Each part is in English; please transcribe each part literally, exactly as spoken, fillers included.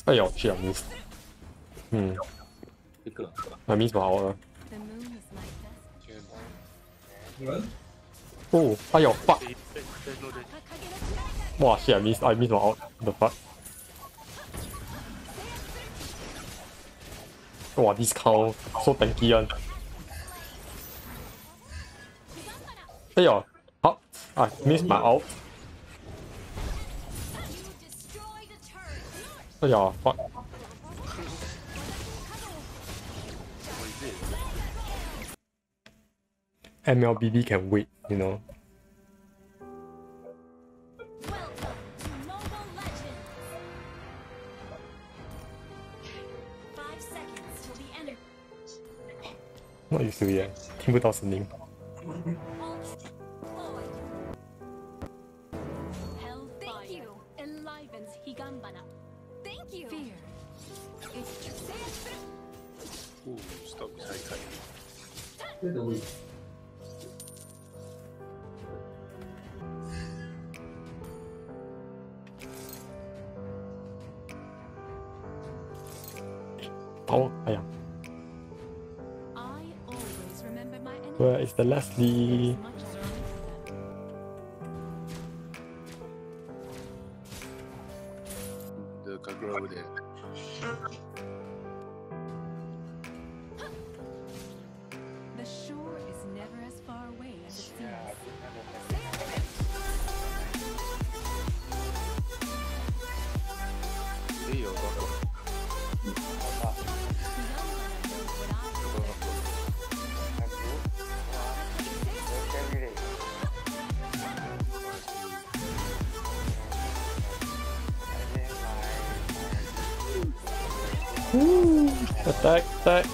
哎呦 shit I missed. 嗯， 一个 I miss 跑了。 The moon is my best. 哦，哎呦 fuck. 对对对对对， 哇 shit I miss I miss 跑 the fuck. 哇 this cow so tanky one. 哎呦，好啊 miss my out. 哎呀 fuck. M L B B can wait, you know. Not used to it, 听不到声音。 哦，stop 才可以。 对的位。 哦，哎呀。Where is the Leslie? The Kagura over there. The shore is never as far away as it seems. 也有个。 Woo! Attack, attack.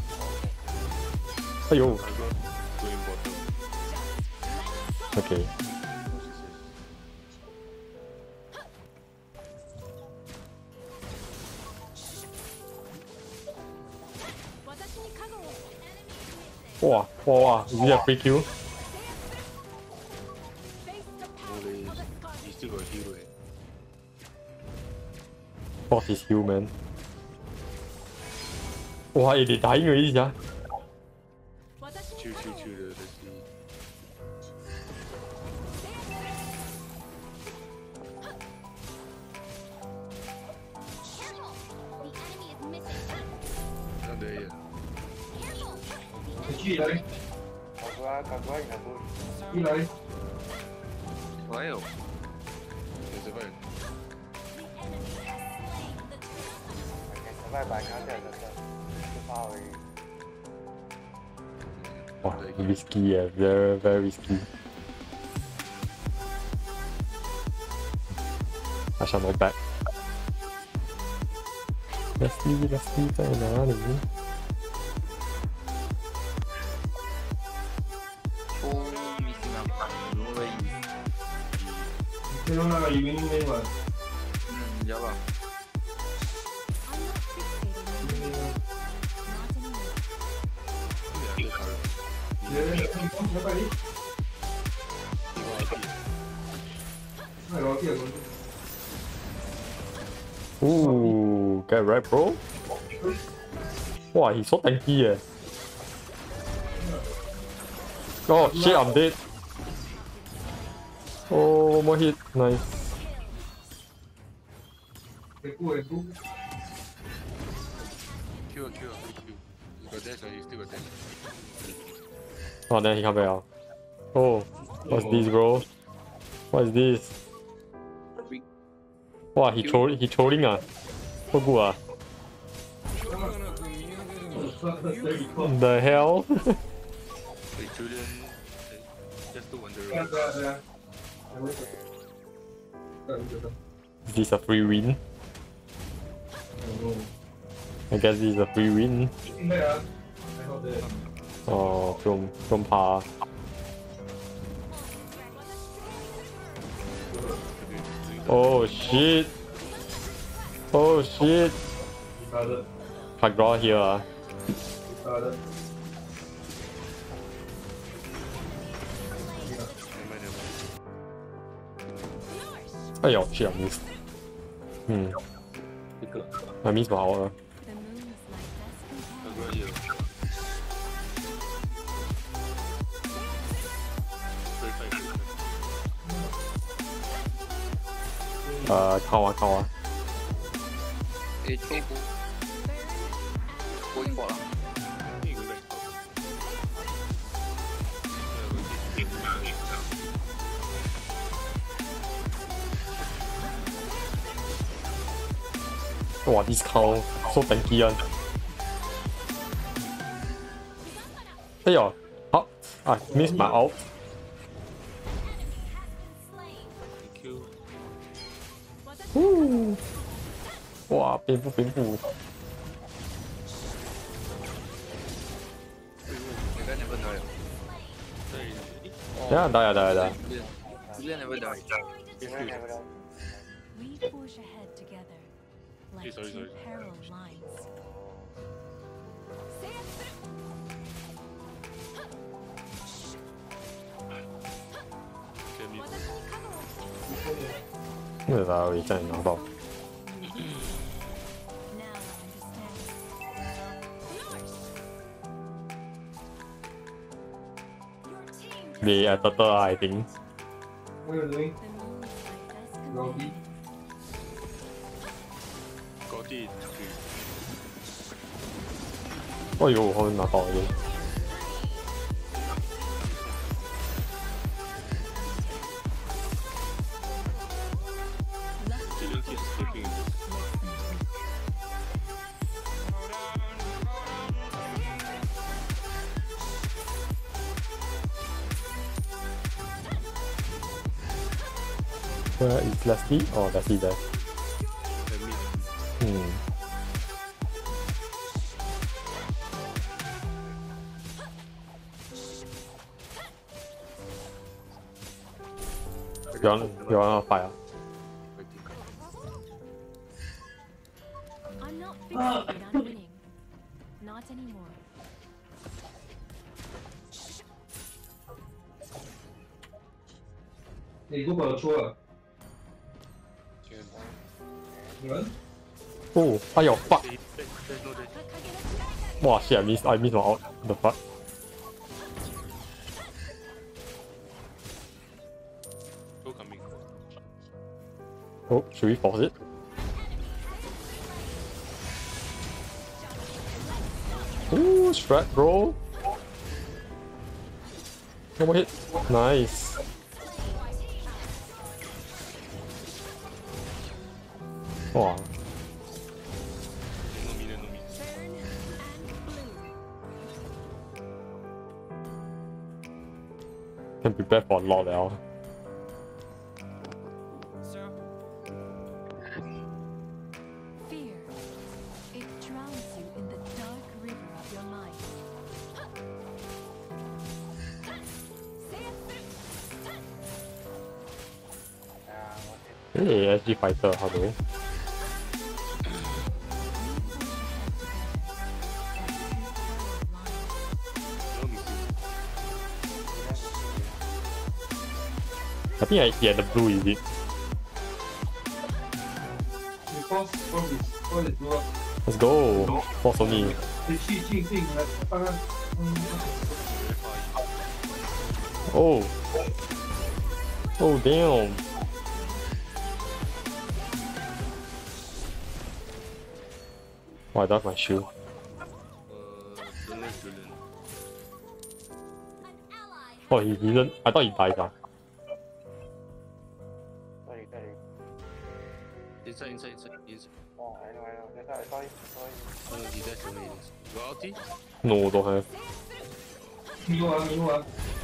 哎呦 ，OK。哇哇哇！直接 free kill。 你still got heal eh? Boss is human. 哇！你哋打贏佢啲咋？ 超超超的的是。那对呀。 去哪里？卡瓜卡瓜哪部？去哪里？ 没有。有这边。 拜拜，卡掉了。 哇 ，risky 啊 ，very very risky。I shall not back。Leslie Leslie 在哪里？ 哦，你是哪旁？我的意思。 你用那个语音没玩？ 嗯，要吧。 Ooh, get right, bro. Wow, he's so tanky, eh. Oh shit, I'm dead. Oh, one more hit, nice. Q, Q, Q. You got dash or you still got dash? Oh, then he come back out. Oh, what's this, bro? What is this? Wow, he troll, he trolling ah. So good ah. The hell? Wait, Julian, just to wonder. Is this a free win? I guess this is a free win. Oh, from from Pa. Oh shit! Oh shit! Kagura here ah. Oh shit, I missed. Hmm. 一个， I miss 把我了。 The moon is my best 那 companion. 个有。对对对。 呃，看完看完。 诶，抽不，过一会儿了。那个在抽。 哇，this cow so tanky one。哎呦，好啊 ，miss my ult。 Q。 呜，哇，蝙蝠蝙蝠， 你看 never die。对。 等下打呀打呀打。 这边 never die。 你们看不到。 We forge ahead together, like Sorry, two sorry. parallel lines. 那个打我一下拿到。 Now I understand. 你啊得得啊，I think。 What are you doing? The moon is my best Robbie? companion. 高地。 哎呦，我后面拿到了。 这两天 sleeping。 Where is Leslie? Oh, Leslie there. 嗯。有人有人要fight啊！ I'm not fixated on winning. Not anymore. 你给我保出了，有人？ 哦，哎呦 fuck！ 哇 shit！I miss I miss my out. The fuck？ 都 coming。 Oh, should we force it? Ooh, strat, bro. One more hit. Nice. Wow. Can prepare for a lot now. Fear. It drowns you in the dark river of your mind. Hey, S G fighter, hello. I think I get the blue, is it? 你 force force is force is blue。 Let's go. Force on me. 你去进进来，刚刚嗯。 Oh. Oh, damn. Wow, that's my shield. 呃，人类之人。 Oh, he didn't. I thought he died. Ah. 这里这里。 Inside inside inside inside。 哦，I know I know。在这里，sorry sorry。 呃，你在什么意思？有 ulti？ No, don't have. 迷路啊迷路啊！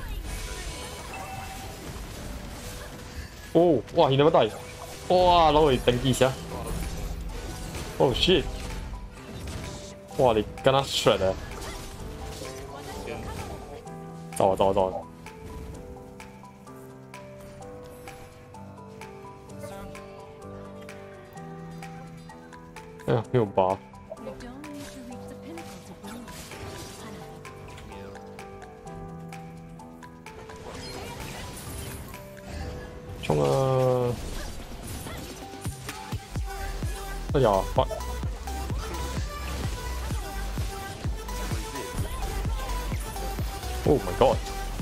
Oh, wow, he never died. Wow, 老伟登记一下。Oh shit. 哇，你跟他 shred 啊！到了到了到了。哎呀，没有拔。 You don't need to reach the pinnacle to bloom. Hana. 冲啊！ Oh yeah, fuck. Oh my god.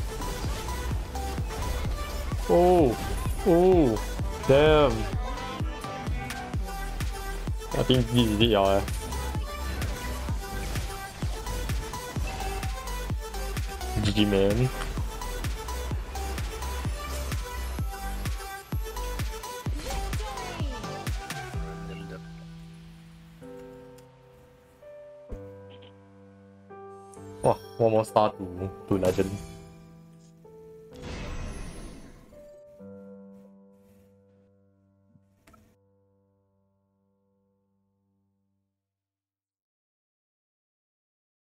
Oh, oh, damn. I think this is it, yeah. G G, man. Wow, one more star to, to legend.